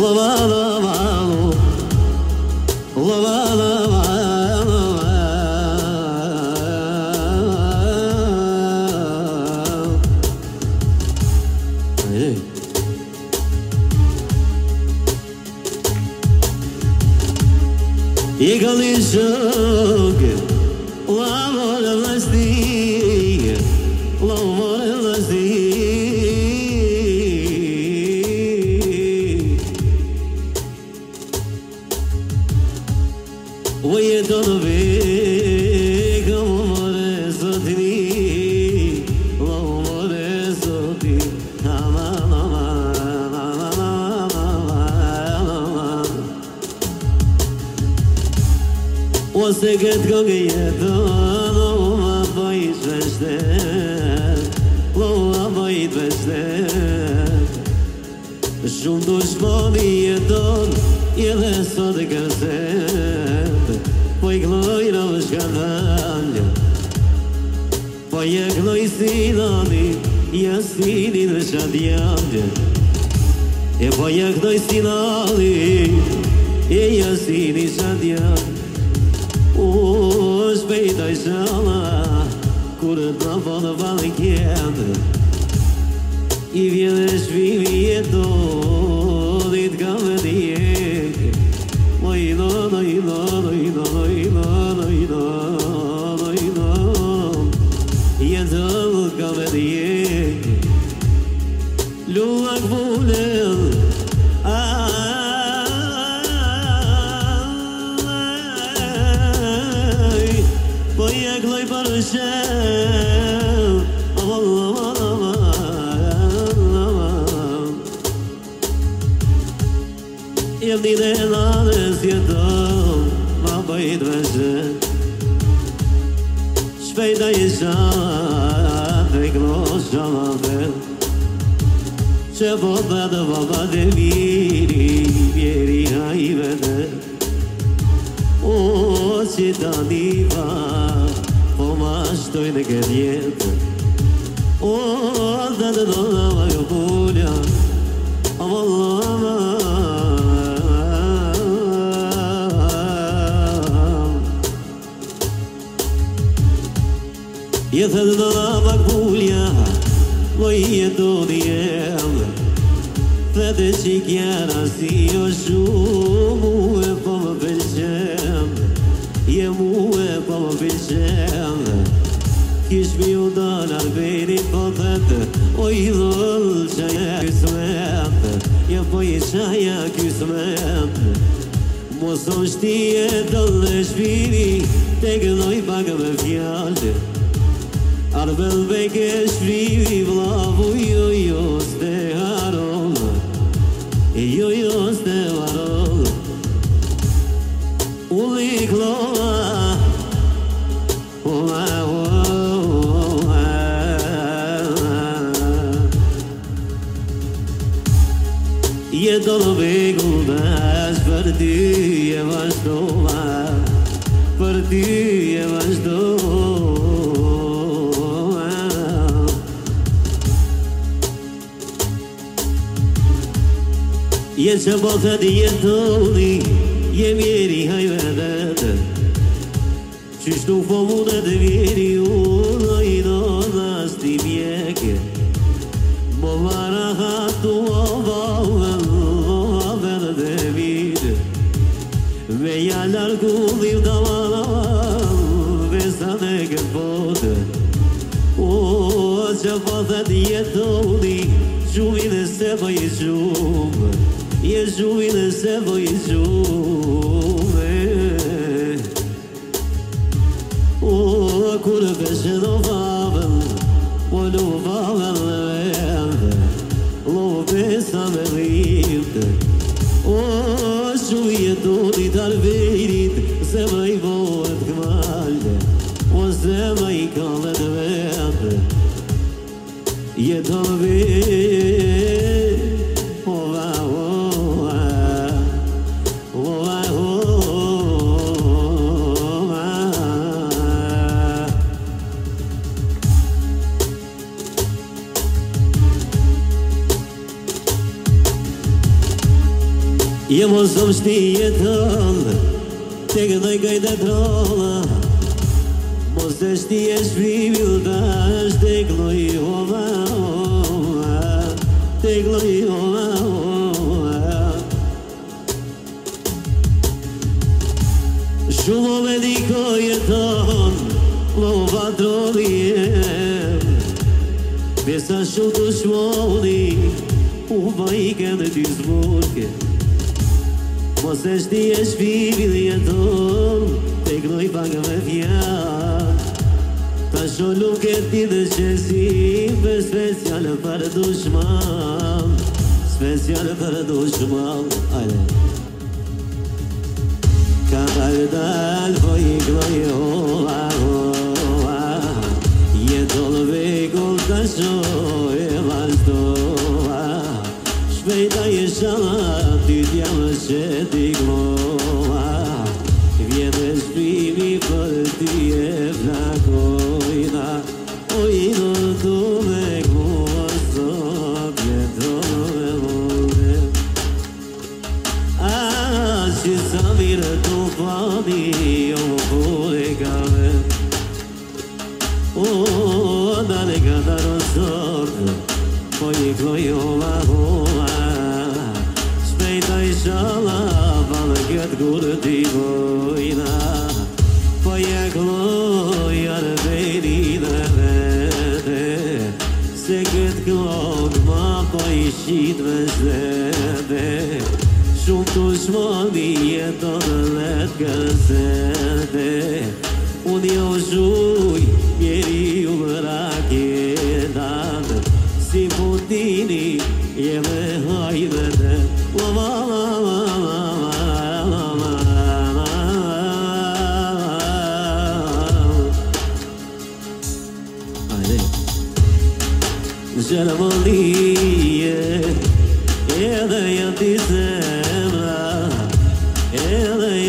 وسكت قوية لو ما بيت بجدك لو ما بيت بجدك شوم دشمني يدون يلا صدق الزب ويقلوي نوش كلامي ويقلوي سيلاني يا سيني نشاديامي ويقلوي سيلاني يا سيني شاديامي Os peitos jala, cura da volta vale quente. E vienes vivieto, dit camediek. Loino, loino, loino, loino, loino, loino. Yedel camediek. Luak vulel, وياك لا يبرشل يا ابني ناس يدوم ما بيت بجل شفيدا يشافك لو شلافل شفوت بعد بابا دميري بيري هاي بدل O cidadania, pomaž to je nekad O da dona je bolja, a volama Je tad dona magulja, moje donijem Fede čikjana si još umu e poma belqem Je mu e poma belqem Kish mi u dan arbeni po thete O i dhul qaja kismet Ja po i qaja kismet Moson shti e dole shpiri Te gënoj pak me fjallë Arbel beke shpiri Vlavu jo jo ste haronë Yo ste varol Uli klova Je dolo begullash Për ty e vazhdova Për ty e vazhdova Je që botët jetoni Je mjeri hajvedet Qyshtu po mundet mjeri uno I donas ti mjeke Mo vara hatu o vavel O vavel dhe vide Me jalar kullim da valaval Vesa dhe këpote O që botët jetoni Shumin e se po i shumë Je shumin e se po i shumë O kur peshe do vavel O lo vavel në vende Lo pesa me rrite O shumë jetoni tarverit Se më i vohet këmalle O se më i kallet vende Jeton vete Je mos më shtijetën Te këndoj kajtë e trolla Mos e shtije shprimil ta Te këndoj ova Te këndoj ova Shumë me dikoj e ton Lo patroliem Besa shumë të shmoni U vajke dhe ty zburke Mos e shtije shpivil jeton Te knoj paka me fjall Ta sholu këti dhe qesim Për speciale për dushman Speciale për dushman Ajde Ka dal po i knoj ova Jeton vekull ta shoj e vazhdova Shpejta je shala, ty t'ja më sheti glova Vjene shprimi për ty e flakojna Ojno tu me glova sot jeton me vode Që sa mire tu pani, jo më kore kave Dale kada rosot Po një klojova hova Shpejta i shala Valë këtë gurë t'i vojna Po një kloja në veri dhe vete Se këtë klok ma po i shqit me shlete Shumë të shmoni jeton në letë kësete Unë jo shuj Njeri u më raketat Si Putini jeme hajvete La la la la la la la Ajde Gjermonije Edhe janë t'i zemra Edhe